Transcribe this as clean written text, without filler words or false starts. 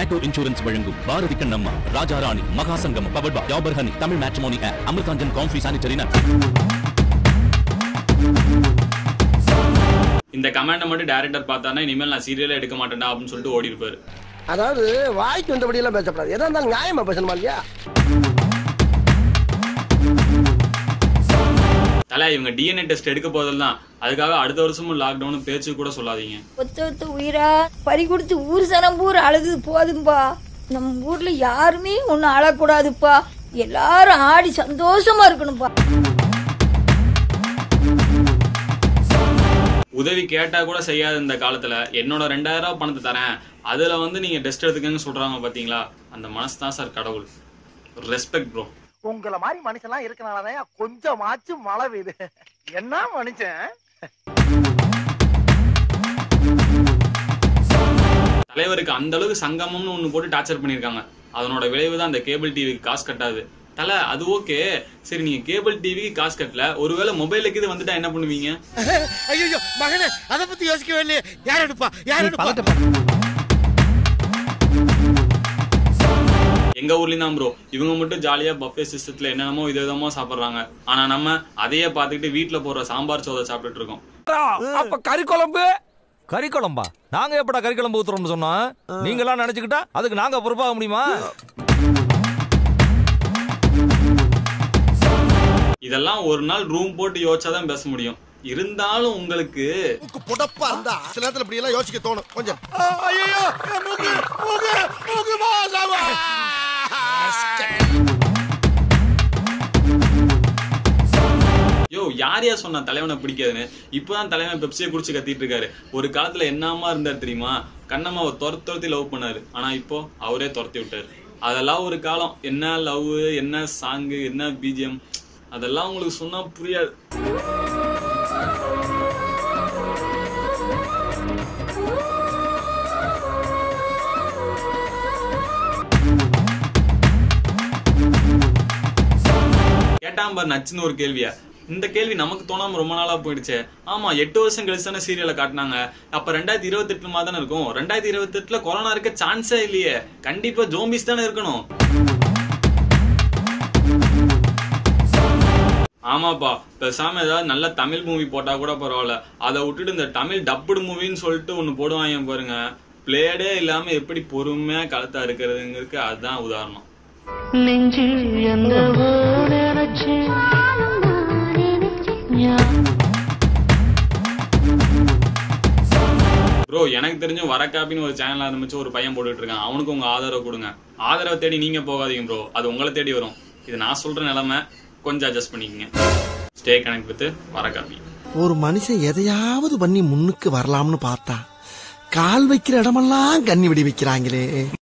Auto insurance வழங்கும் Bharathi Kannamma Raja Rani Mahasangam powered by Dabur honey Tamil matrimony app Amrutanjan comfy sanitary napkin. இந்த கமெண்ட மட்டும் டைரக்டர் பார்த்தானா இனிமேல் நான் சீரியலே எடுக்க மாட்டேன்டா அப்படின்னு சொல்லிட்டு ஓடி இருப்பாரு. அதாவது வாய்க்கு வந்தபடி எல்லாம் பேசப்படாது, எதா இருந்தாலும் நியாயமா பேசணுமா இல்லையா? தல இவங்க டிஎன்ஏ டெஸ்ட் எடுக்க போதெல்லாம் அதுக்காக அடுத்த வருஷமும் லாக்டவுன் பேச்சு கூட சொல்லாதீங்க. ஒத்த உயிரா பறி கொடுத்து ஊர் சனம் பூரா அழுது போதும்பா. நம்ம ஊர்ல யாருமே ஒன்னும் அழக்கூடாதுப்பா, எல்லாரும் ஆடி சந்தோஷமா இருக்கணும்பா. உதவி கேட்டா கூட செய்யாத இந்த காலத்துல என்னோட 2000 ரூபாய் பணத்தை தரேன், அதுல நீங்க டெஸ்ட் எடுத்துக்கன்னு சொல்றாங்க பாத்தீங்களா? அந்த மனசு தான் சார் கடவுள். Respect bro. உங்களை மாதிரி மனுஷன்லாம் இருக்கனாலதான் கொஞ்சமாச்சும் மழை பெய்யுது. என்ன மனுஷன்? தலைவருக்கு அந்த அளவுக்கு சங்கமம்னு ஒண்ணு போட்டு டார்ச்சர் பண்ணிருக்காங்க. அதனோட விளைவு தான் அந்த கேபிள் டிவிக்கு காசு கட்டாது. தல அது ஓகே, சரி நீங்க கேபிள் டிவிக்கு காசு கட்டல, ஒருவேளை மொபைலுக்கு இது வந்துட்டா என்ன பண்ணுவீங்க? ஐயோ மகனே, அத பத்தி யோசிக்கவே இல்லையே. யார் எடுப்பா யார் எடுப்பா? எங்க ஊர்லயும் தான் ப்ரோ, இவங்க மட்டும் ஜாலியா பஃபே சிஸ்டத்துல என்னென்னமோ விதவிதமா சாப்பிடுறாங்க. ஆனா நம்ம அதையே பார்த்துக்கிட்டு வீட்டுல போற சாம்பார் சோதை சாப்பிட்டுட்டு இருக்கோம். அப்ப கறி குழம்பு கறி குழம்பா? நாங்க எப்படா கறி குழம்பு ஊத்துறோம்னு சொன்னோம்? நீங்க எல்லாம் நினைச்சுக்கிட்டா அதுக்கு நாங்க பொறுப்பாக முடியுமா? இதெல்லாம் ஒரு நாள் ரூம் போட்டு யோசிச்சாதான் பேச முடியும். இருந்தாலும் உங்களுக்கு புடப்பா இருந்தா சில நேரத்துல இப்படி எல்லாம் யோசிக்க தோணும் கொஞ்சம். யோ யார் யார் சொன்னா தலைவனை பிடிக்காதுன்னு? இப்பதான் தலைவன் பெப்சியை குடிச்சு கத்திட்டு இருக்காரு. ஒரு காலத்துல என்னமா இருந்தாரு தெரியுமா? கண்ணம்மாவை துரத்தி லவ் பண்ணாரு. ஆனா இப்போ அவரே துரத்தி விட்டாரு. அதெல்லாம் ஒரு காலம். என்ன லவ், என்ன சாங்கு, என்ன பிஜிஎம், அதெல்லாம் உங்களுக்கு சொன்னா புரியாது. கேட்டாம் பாரு நச்சுன்னு ஒரு கேள்வியா. இந்த கேள்வி நமக்கு தோணாம ரொம்ப நாளா போயிடுச்சு. ஆமா 8 வருஷம் கழிச்சு தானே சீரியலை காட்டினாங்க. அப்ப 2028 தானே இருக்கும். 2028 கொரோனா இருக்க சான்ஸே இல்லையே. கண்டிப்பா ஜோம்பிஸ் தானே இருக்கணும். ஆமாப்பா, பேசாம ஏதாவது நல்ல தமிழ் மூவி போட்டா கூட பரவாயில்ல. அதை விட்டுட்டு இந்த தமிழ் டப்புடு மூவின்னு சொல்லிட்டு ஒண்ணு போடுவாங்க பாருங்க. பிளேடே இல்லாம எப்படி பொறுமையா கழுத்தா இருக்கிறதுங்கிறதுக்கு அதுதான் உதாரணம். ப்ரோ எனக்கு தெரிஞ்ச வரக்காப்பின்னு ஒரு சேனல் ஆரம்பிச்சு ஒரு பையன் போட்டுட்டு இருக்கான். அவனுக்கு உங்க ஆதரவு கொடுங்க. ஆதரவை தேடி நீங்க போகாதீங்க ப்ரோ, அது உங்களை தேடி வரும். இது நான் சொல்ற நிலைமை, கொஞ்சம் அட்ஜஸ்ட் பண்ணிக்கங்க. ஸ்டே கனெக்ட் வித் வரக்காப்பி. ஒரு மனுஷன் எதையாவது பண்ணி முன்னுக்கு வரலாம்னு பார்த்தா கால் வைக்கிற இடமெல்லாம் கண்ணி விடி வைக்கிறாங்களே.